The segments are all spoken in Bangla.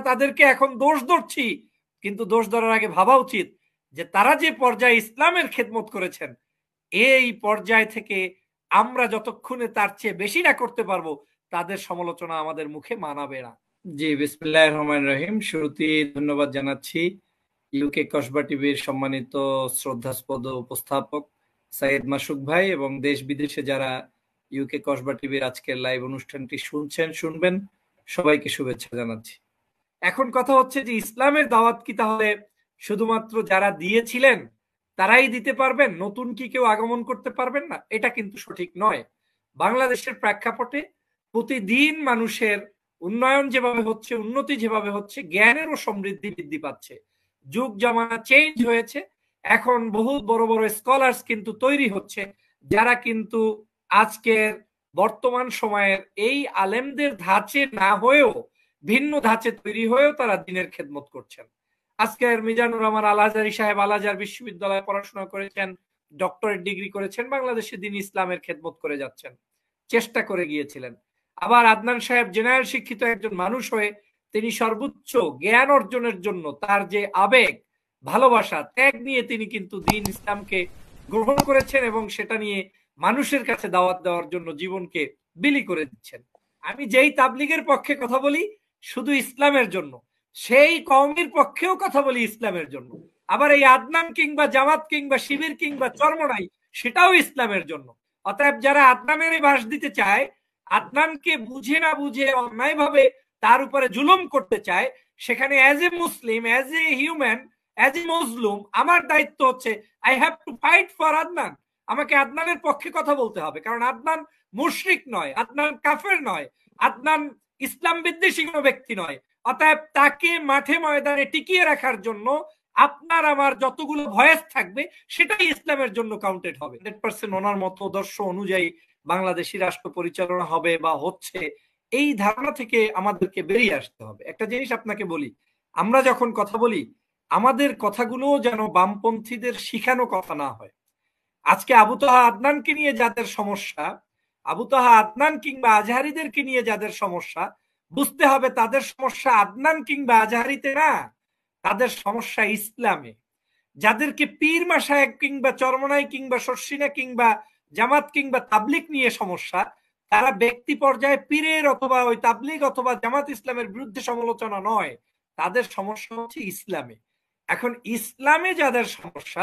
তাদেরকে এখন দোষ ধরছি, কিন্তু দোষ ধরার আগে ভাবা উচিত যে তারা যে পর্যায়ে ইসলামের খেদমত করেছেন, এই পর্যায় থেকে আমরা যতক্ষণে তার চেয়ে বেশি না করতে পারবো, তাদের সমালোচনা আমাদের মুখে মানাবে না। জি, বিসমিল্লাহির রহমানির রহিম। শুরুতেই ধন্যবাদ জানাচ্ছি ইউকে কসবা টিভির সম্মানিত শ্রদ্ধাস্পদ উপস্থাপক সাইয়েদ মাসুক ভাই এবং দেশ বিদেশে যারা ইউকে কসবা টিভির আজকের লাইভ অনুষ্ঠানটি শুনবেন, সবাইকে শুভেচ্ছা জানাচ্ছি। এখন কথা হচ্ছে যে ইসলামের দাওয়াত কি তাহলে শুধুমাত্র যারা দিয়েছিলেন তারাই দিতে পারবেন, নতুন কি কেউ আগমন করতে পারবেন না? এটা কিন্তু সঠিক নয়। বাংলাদেশের প্রেক্ষাপটে প্রতিদিন মানুষের উন্নয়ন যেভাবে হচ্ছে, উন্নতি যেভাবে হচ্ছে, জ্ঞানেরও সমৃদ্ধি বৃদ্ধি পাচ্ছে, যুগ জামানা চেঞ্জ হয়েছে। এখন বহু বড় বড় স্কলার্স কিন্তু তৈরি হচ্ছে, যারা কিন্তু আজকের বর্তমান সময়ের এই আলেমদের ধাঁচে না হয়েও ভিন্ন ধাঁচে তৈরি হয়েও তারা দিনের খেদমত করছেন। আজকের মিজানুর রহমান আল আজহারী সাহেব আল আজহার বিশ্ববিদ্যালয়ে পড়াশোনা করেছেন, ডক্টরেট ডিগ্রি করেছেন, বাংলাদেশে দিন ইসলামের খেদমত করে যাচ্ছেন, চেষ্টা করে গিয়েছিলেন। আবার আদনান সাহেব জেনারেল শিক্ষিত একজন মানুষ হয়ে তিনি সর্বোচ্চ জ্ঞান অর্জনের জন্য তার যে আবেগ, ভালোবাসা, ত্যাগ নিয়ে তিনি কিন্তু দিন ইসলামকে গ্রহণ করেছেন এবং সেটা নিয়ে মানুষের কাছে দাওয়াত দেওয়ার জন্য জীবনকে বিলি করে দিচ্ছেন। আমি যেই তাবলিগের পক্ষে কথা বলি শুধু ইসলামের জন্য, সেই কওমের পক্ষেও কথা বলি ইসলামের জন্য। আবার এই আদনান কিংবা জামাত কিংবা শিবির কিংবা চরমনাই, সেটাও ইসলামের জন্য। অতএব যারা আদনানের বাস দিতে চায়, আদনানকে বুঝে না বুঝে অন্যায়ভাবে তার উপরে জুলুম করতে চায়, সেখানে as a Muslim, as a human, as a মজলুম আমার দায়িত্ব হচ্ছে I have to fight for Adnan. আমাকে আদনানের পক্ষে কথা বলতে হবে, কারণ আদনান মুশরিক নয়, আদনান কাফের নয়, আদনান ইসলাম বিদ্বেষী কোনো ব্যক্তি নয়। অতএব তাকে মাঠে ময়দানে টিকিয়ে রাখার জন্য আপনার আমার যতগুলো ভয়েস থাকবে সেটাই ইসলামের জন্য কাউন্টেড হবে। 100% ওনার মতদর্শ অনুযায়ী বাংলাদেশি রাষ্ট্র পরিচালনা হবে বা হচ্ছে, এই ধারণা থেকে আমাদেরকে বেরিয়ে আসতে হবে। একটা জিনিস আপনাকে বলি, আমরা যখন কথা বলি আমাদের কথাগুলো যেন বামপন্থীদের শিখানো কথা না হয়। আজকে আবু তাহা আদনানকে নিয়ে যাদের সমস্যা, আবু তাহা আদনান কিংবা আজহারিদেরকে নিয়ে যাদের সমস্যা, বুঝতে হবে তাদের সমস্যা আদনান কিংবা আজহারিতে না, তাদের সমস্যা ইসলামে। যাদেরকে পীর মাসায়েক কিংবা চরমনাই কিংবা শর্ষিনা কিংবা জামাত কিংবা তাবলিগ নিয়ে সমস্যা, তারা ব্যক্তি পর্যায়ে পীরের অথবা ওই তাবলিগ অথবা জামাত ইসলামের বিরুদ্ধে সমালোচনা নয়, তাদের সমস্যা হচ্ছে ইসলামে। এখন ইসলামে যাদের সমস্যা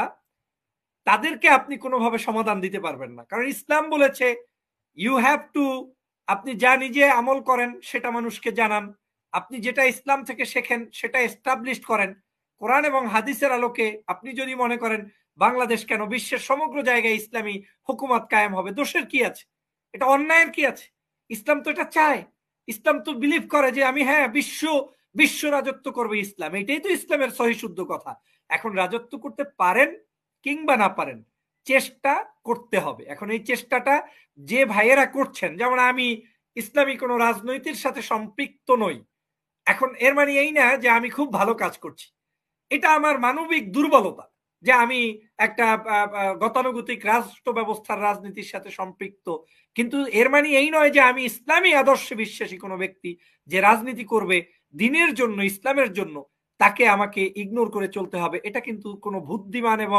তাদেরকে আপনি কোনোভাবে সমাধান দিতে পারবেন না, কারণ ইসলাম বলেছে ইউ হ্যাভ টু, আপনি যা নিজে আমল করেন সেটা মানুষকে জানান, আপনি যেটা ইসলাম থেকে শেখেন সেটা এস্টাবলিশ করেন কোরআন এবং হাদিসের আলোকে। আপনি যদি মনে করেন বাংলাদেশ কেন, বিশ্বের সমগ্র জায়গায় ইসলামী হুকুমত কায়েম হবে, দোষের কি আছে? এটা অন্যায়ের কি আছে? ইসলাম তো এটা চায়, ইসলাম তো বিলিভ করে যে আমি হ্যাঁ বিশ্ব রাজত্ব করবে ইসলাম, এটাই তো ইসলামের সহিশুদ্ধ কথা। এখন রাজত্ব করতে পারেন কিংবা না পারেন, চেষ্টা করতে হবে। এখন এই চেষ্টাটা যে ভাইয়েরা করছেন, যেমন আমি ইসলামী কোনো রাজনৈতিক সাথে সম্পৃক্ত নই, এখন এর মানে এই না যে আমি খুব ভালো কাজ করছি। এটা আমার মানবিক দুর্বলতা যে আমি একটা গতানুগতিক রাষ্ট্র ব্যবস্থার রাজনীতির সাথে সম্পৃক্ত, কিন্তু এর মানে এই নয় যে আমি ইসলামী আদর্শে বিশ্বাসী কোনো ব্যক্তি যে রাজনীতি করবে দিনের জন্য, ইসলামের জন্য, তাকে আমাকে ইগনোর করে চলতে হবে। এটা কিন্তু কোনো বুদ্ধিমান এবং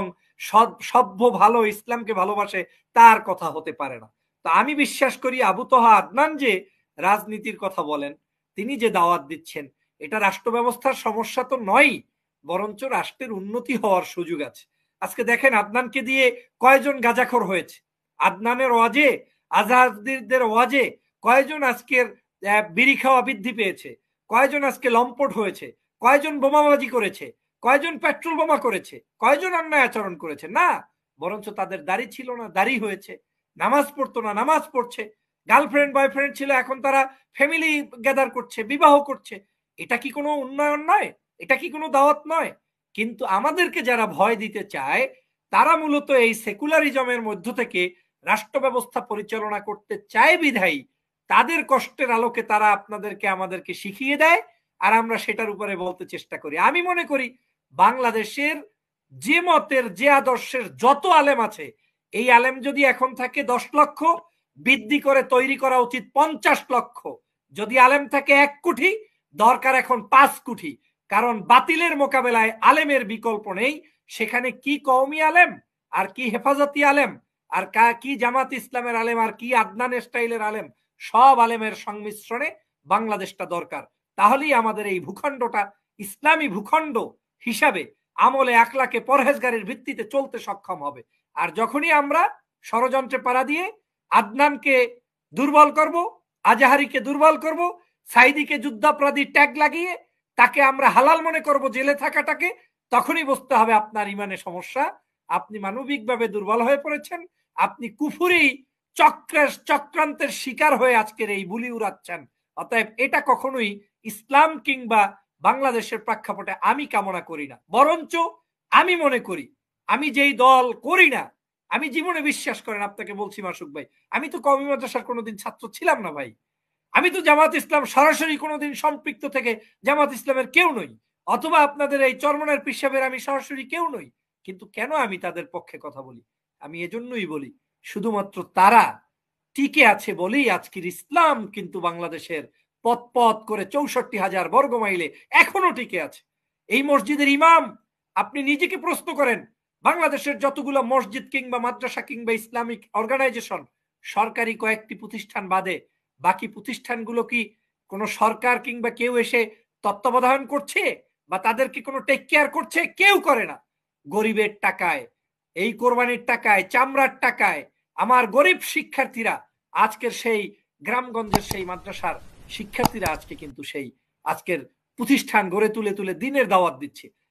সভ্য ভালো ইসলামকে ভালোবাসে তার কথা হতে পারে না। তো আমি বিশ্বাস করি আবু তাহা আদনান যে রাজনীতির কথা বলেন, তিনি যে দাওয়াত দিচ্ছেন, এটা রাষ্ট্র ব্যবস্থার সমস্যা তো নয়, বরঞ্চ রাষ্ট্রের উন্নতি হওয়ার সুযোগ আছে। আজকে দেখেন আদনানকে দিয়ে কয়জন গাঁজাখোর হয়েছে, আদনানের ওয়াজে, আজহারদের ওয়াজে কয়জন আজকের বিড়ি খাওয়া বৃদ্ধি পেয়েছে, কয়জন আজকে লম্পট হয়েছে, কয়জন বোমাবাজি করেছে, কয়জন পেট্রোল বোমা করেছে, কয়জন অন্যায় আচরণ করেছে? না, বরঞ্চ তাদের দাড়ি ছিল না, দাড়ি হয়েছে, নামাজ পড়তো না, নামাজ পড়ছে, গার্লফ্রেন্ড বয়ফ্রেন্ড ছিল, এখন তারা ফ্যামিলি গ্যাদার করছে, বিবাহ করছে। এটা কি কোনো উন্নয়ন নয়? এটা কি কোনো দাওয়াত নয়? কিন্তু আমাদেরকে যারা ভয় দিতে চায়, তারা মূলত এই সেকুলারিজমের মধ্য থেকে রাষ্ট্র ব্যবস্থা পরিচালনা করতে চায় বিধায়ী তাদের কষ্টের আলোকে তারা আপনাদেরকে আমাদেরকে শিখিয়ে দেয়, আর আমরা সেটার উপরে বলতে চেষ্টা করি। আমি মনে করি বাংলাদেশের যে মতের, যে আদর্শের যত আলেম আছে, এই আলেম যদি এখন থাকে 10 লক্ষ, বৃদ্ধি করে তৈরি করা উচিত 50 লক্ষ। যদি আলেম থাকে 1 কোটি, দরকার এখন 5 কোটি, কারণ বাতিলের মোকাবেলায় আলেমের বিকল্প নেই। সেখানে কি কওমি আলেম আর কি হেফাজতি আলেম আর কি জামাত ইসলামের আলেম আর কি আদনান স্টাইলের আলেম, সব আলেমের সংমিশ্রণে বাংলাদেশটা দরকার। তাহলেই আমাদের এই ভূখণ্ডটা ইসলামী ভূখণ্ড হিসাবে আমলে আকলাকে পরহেজগারির ভিত্তিতে চলতে সক্ষম হবে। আর যখনই আমরা ষড়যন্ত্রে পাড়া দিয়ে আদনানকে দুর্বল করব, আজাহারিকে দুর্বল করব, সাইদিকে যুদ্ধাপরাধী ট্যাগ লাগিয়ে তাকে আমরা হালাল মনে করব জেলে থাকাটাকে, তখনই বুঝতে হবে আপনার ইমানে সমস্যা, আপনি মানবিকভাবে দুর্বল হয়ে পড়েছেন, আপনি কুফুরি চক্রান্তের শিকার হয়ে আজকের এই বুলি উড়াচ্ছেন। অতএব এটা কখনোই ইসলাম কিংবা বাংলাদেশের প্রেক্ষাপটে আমি কামনা করি না। বরঞ্চ আমি মনে করি, আমি যেই দল করি না, আমি জীবনে বিশ্বাস করেন, আপনাকে বলছি মাসুক ভাই, আমি তো কওমি মাদ্রাসার কোনোদিন ছাত্র ছিলাম না ভাই। আমি তো জামাত ইসলাম সরাসরি কোনোদিন সম্পৃক্ত থেকে জামাত ইসলামের কেউ নই, অথবা আপনাদের এই চরমনের পিসাবের আমি সরাসরি কেউ নই। কিন্তু কেন আমি তাদের পক্ষে কথা বলি? আমি এজন্যই বলি, শুধুমাত্র তারা টিকে আছে বলেই আজকের ইসলাম কিন্তু বাংলাদেশের পথ পথ করে 64,000 বর্গ মাইলে এখনো টিকে আছে। এই মসজিদের ইমাম, আপনি নিজেকে প্রশ্ন করেন, বাংলাদেশের যতগুলো মসজিদ কিংবা মাদ্রাসা কিংবা ইসলামিক অর্গানাইজেশন, সরকারি কয়েকটি প্রতিষ্ঠান বাদে বাকি প্রতিষ্ঠানগুলো কি কোনো সরকার কিংবা কেউ এসে তত্ত্বাবধান করছে বা তাদেরকে কোনো টেক কেয়ার করছে? কেউ করে না। গরিবের টাকায়, এই কোরবানির টাকায়, চামড়ার টাকায় আমার গরিব শিক্ষার্থীরা আজকের সেই গ্রামগঞ্জের সেই মাদ্রাসার শিক্ষার্থীরা আজকে কিন্তু সেই আজকের প্রতিষ্ঠান গড়ে তুলে তুলে দিনের দাওয়াত দিচ্ছে।